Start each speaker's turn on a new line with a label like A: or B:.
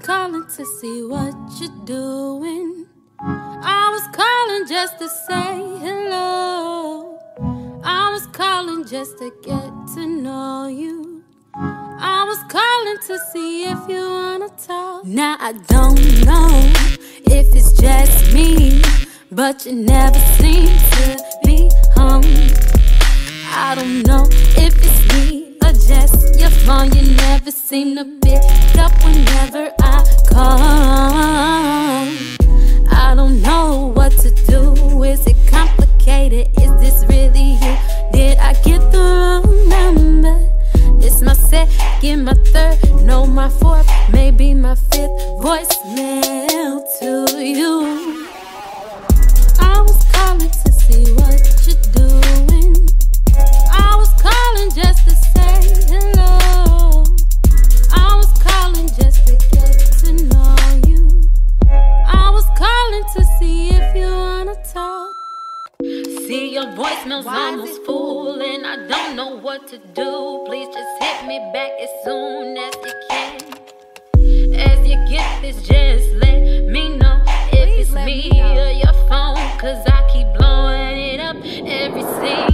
A: calling to see what you're doing. I was calling just to say hello. I was calling just to get to know you. I was calling to see if you wanna talk. Now I don't know if it's just me, but you never seem to be home. I don't know if it's me or just your phone. You never seem to pick up whenever I call. I don't know what to do. Is it complicated? Is this really you? Did I get the wrong number? This my second, my third, no, my fourth, maybe my fifth voicemail to you. I was calling to see what you're doing. I was calling just to say hello. I was calling just to get to know you. I was calling to see if you wanna talk. See, your voicemail's almost full and I don't know what to do. Please just hit me back as soon as you can. As you get this, just let me know if it's me or your phone, 'cause I keep blowing it up every single